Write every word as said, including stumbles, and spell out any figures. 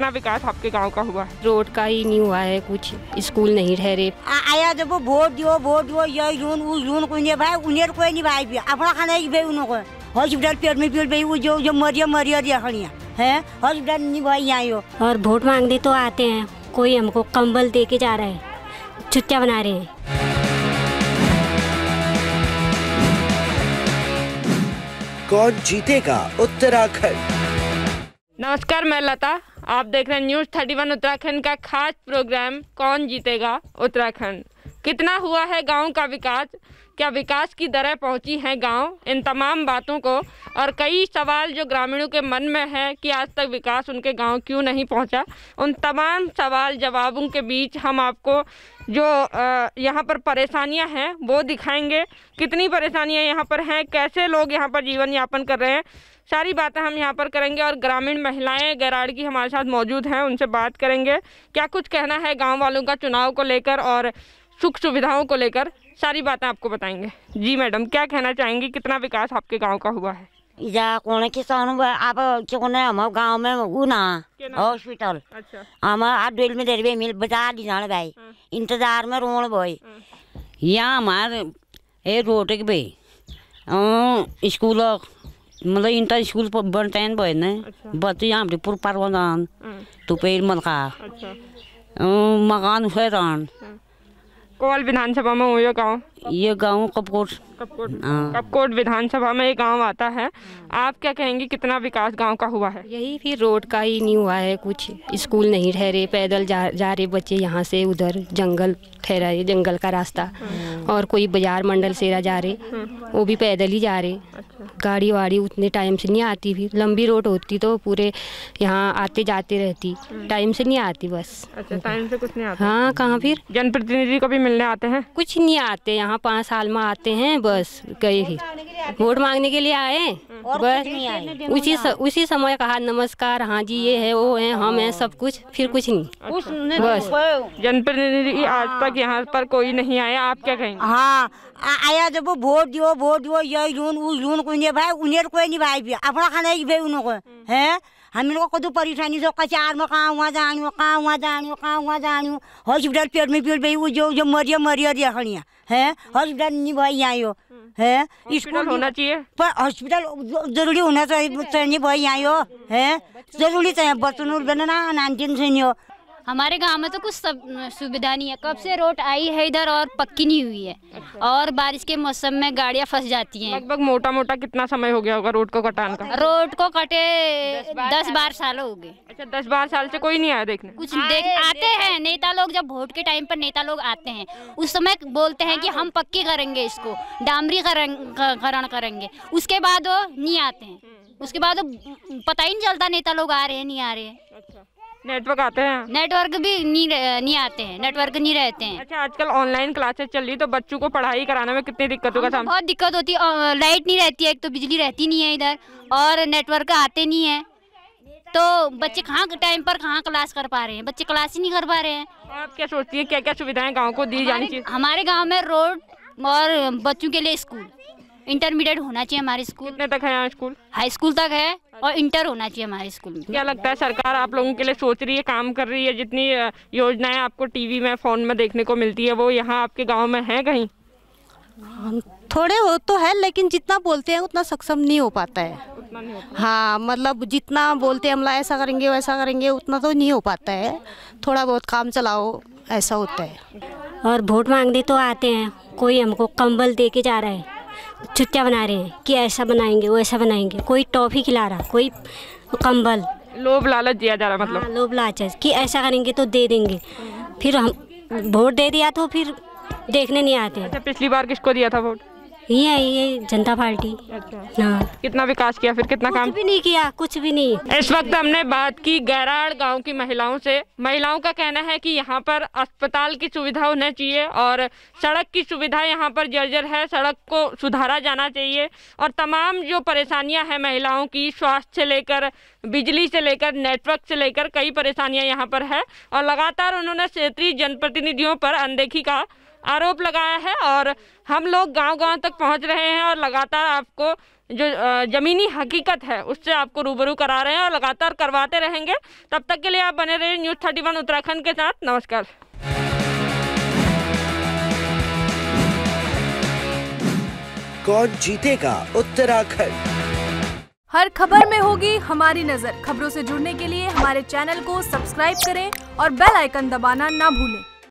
कितना विकास आपके गांव का हुआ है? रोड का ही नहीं हुआ है, कुछ स्कूल नहीं ठहरे। आया जब वोट दियो वोट दियो ये यून वो यून कोई नहीं भाई उन्हें कोई नहीं भाई अपना खाना ही भाई उनको हॉस्पिटल पेट में पेट भाई वो जो जो मरिया मरिया दिया खड़िया है हॉस्पिटल नहीं भाई यहाँ हो। और वोट मांगने तो आते हैं, कोई हमको कंबल दे के जा रहा है, छुट्टियाँ बना रहे हैं। कौन जीतेगा उत्तराखंड? नमस्कार, मैं लता, आप देख रहे हैं न्यूज़ थर्टी वन उत्तराखंड का खास प्रोग्राम कौन जीतेगा उत्तराखंड। कितना हुआ है गांव का विकास, क्या विकास की दरें पहुंची हैं गांव, इन तमाम बातों को और कई सवाल जो ग्रामीणों के मन में है कि आज तक विकास उनके गांव क्यों नहीं पहुंचा, उन तमाम सवाल जवाबों के बीच हम आपको जो यहाँ पर परेशानियां हैं वो दिखाएंगे। कितनी परेशानियां यहाँ पर हैं, कैसे लोग यहाँ पर जीवन यापन कर रहे हैं, सारी बातें हम यहाँ पर करेंगे। और ग्रामीण महिलाएं गैराड़ की हमारे साथ मौजूद हैं, उनसे बात करेंगे क्या कुछ कहना है गांव वालों का चुनाव को लेकर और सुख सुविधाओं को लेकर, सारी बातें आपको बताएंगे। जी मैडम, क्या कहना चाहेंगी, कितना विकास आपके गांव का हुआ है? इजा कौन किसान आप कौन हम गांव में वो ना हॉस्पिटल अच्छा हम आठ डेल में देर मिल बता दी जाने भाई इंतजार में रोन भाई यहाँ हमारे ए रोड के भाई स्कूल मतलब इंटर स्कूल बनते हैं भाई ने बच्चे यहाँ पे पूर्व परवान तो पेड़ मलका मकान हैरान कौन विधानसभा में हुए गांव? ये गांव कपकोट कपकोट कपकोट विधानसभा में ये गांव आता है। आप क्या कहेंगे, कितना विकास गांव का हुआ है? यही फिर रोड का ही नहीं हुआ है, कुछ स्कूल नहीं ठहरे, पैदल जा जा रहे बच्चे यहाँ से उधर, जंगल ठहरा है, जंगल का रास्ता, और कोई बाजार मंडल से जा रहे वो भी पैदल ही जा रहे। गाड़ी वाड़ी उतने टाइम से नहीं आती, फिर लंबी रोड होती तो पूरे यहाँ आते जाते रहती, टाइम से नहीं आती बस। अच्छा, टाइम से कुछ नहीं आता? हाँ, कहाँ फिर जनप्रतिनिधि को भी मिलने आते हैं? कुछ नहीं आते, यहाँ पाँच साल में आते हैं बस, गए ही वोट मांगने के लिए आए बस, उसी स, उसी समय कहा नमस्कार, हाँ जी ये है वो है हम हैं सब कुछ, फिर कुछ नहीं। अच्छा। बस जनप्रतिनिधि आज तक यहाँ पर कोई नहीं आया, आप क्या कहेंगे? हाँ आया जब वोट दियो वोट दियो ये यून वो यून कोई नहीं भाई उन्हें कोई नहीं भाई अपना खाना ही भाई उनको है हम लोग को तो परेशानी से कचार में कहाँ वहाँ जानी कहाँ वहाँ जानी कहाँ वहाँ जानी हॉस्पिटल पेट में पेट भाई वो जो जो मरिया मरिया दिया खड़िया है हॉस्पिटल नहीं भाई यहाँ हो है स्कूल होना चाहिए, पर हॉस्पिटल जरूरी होना चाहिए भाई यहाँ हो है जरूरी चाहिए बच्चों बनना नाइनटीन से नहीं हो। हमारे गांव में तो कुछ सब सुविधा नहीं है, कब से रोड आई है इधर और पक्की नहीं हुई है। अच्छा। और बारिश के मौसम में गाड़ियां फंस जाती हैं। लगभग मोटा मोटा कितना समय हो गया होगा रोड को कटान का? रोड को कटे दस बारह साल हो गए। अच्छा, दस बारह साल से कोई नहीं आया देखने? कुछ देख आते हैं नेता लोग, जब वोट के टाइम पर नेता लोग आते हैं उस समय बोलते हैं कि हम पक्की करेंगे, इसको डामरीकरण करेंगे, उसके बाद वो नहीं आते हैं, उसके बाद पता ही नहीं चलता नेता लोग आ रहे हैं नहीं आ रहे हैं। अच्छा, नेटवर्क आते हैं? नेटवर्क भी नहीं नहीं आते हैं, नेटवर्क नहीं रहते हैं। अच्छा, आजकल ऑनलाइन क्लासेस चल रही, तो बच्चों को पढ़ाई कराने में कितनी दिक्कतों का सामना? बहुत दिक्कत होती है, लाइट नहीं रहती है, एक तो बिजली रहती नहीं है इधर और नेटवर्क आते नहीं है, तो बच्चे कहाँ टाइम पर कहाँ क्लास कर पा रहे हैं, बच्चे क्लास ही नहीं कर पा रहे हैं। आप क्या सोचती हैं, क्या क्या सुविधाएं गाँव को दी जानी चाहिए? हमारे गाँव में रोड और बच्चों के लिए स्कूल, इंटरमीडिएट होना चाहिए हमारे स्कूल। कितने तक है यहाँ स्कूल? हाई स्कूल तक है और इंटर होना चाहिए हमारे स्कूल में। क्या लगता है बहुत आप लोगों के लिए सोच रही है, काम कर रही है? जितनी योजनाएं आपको टीवी में फोन में देखने को मिलती है वो यहाँ आपके गांव में है कहीं? थोड़े हो तो है, लेकिन जितना बोलते हैं उतना सक्षम नहीं हो पाता है। उतना नहीं होता। हाँ, मतलब जितना बोलते हैं हम ऐसा करेंगे वैसा करेंगे उतना तो नहीं हो पाता है, थोड़ा बहुत काम चलाओ ऐसा होता है। और वोट मांगने तो आते हैं, कोई हमको कंबल दे के जा रहा है, छुट्टियाँ बना रहे हैं कि ऐसा बनाएंगे वो ऐसा बनाएंगे, कोई टॉफी खिला रहा, कोई कंबल, लोभ लालच दिया जा रहा मतलब? हाँ, लोभ लालच कि ऐसा करेंगे तो दे देंगे, फिर हम वोट दे दिया तो फिर देखने नहीं आते। अच्छा, पिछली बार किसको दिया था वोट? ये है ये जनता पार्टी। अच्छा, हाँ। कितना विकास किया फिर, कितना काम? कुछ भी नहीं किया, कुछ भी नहीं। इस वक्त हमने बात की गैराड़ गांव की महिलाओं से। महिलाओं का कहना है कि यहाँ पर अस्पताल की सुविधा होना चाहिए और सड़क की सुविधा यहाँ पर जर्जर है, सड़क को सुधारा जाना चाहिए और तमाम जो परेशानियाँ हैं महिलाओं की, स्वास्थ्य से लेकर बिजली से लेकर नेटवर्क से लेकर कई परेशानियाँ यहाँ पर है और लगातार उन्होंने क्षेत्रीय जनप्रतिनिधियों पर अनदेखी का आरोप लगाया है और हम लोग गांव-गांव तक पहुंच रहे हैं और लगातार आपको जो अ, ज़मीनी हकीकत है उससे आपको रूबरू करा रहे हैं और लगातार करवाते रहेंगे। तब तक के लिए आप बने रहिए न्यूज़ थर्टी वन उत्तराखंड के साथ। नमस्कार। कौन जीतेगा उत्तराखंड? हर खबर में होगी हमारी नजर। खबरों से जुड़ने के लिए हमारे चैनल को सब्सक्राइब करें और बेल आइकन दबाना ना भूलें।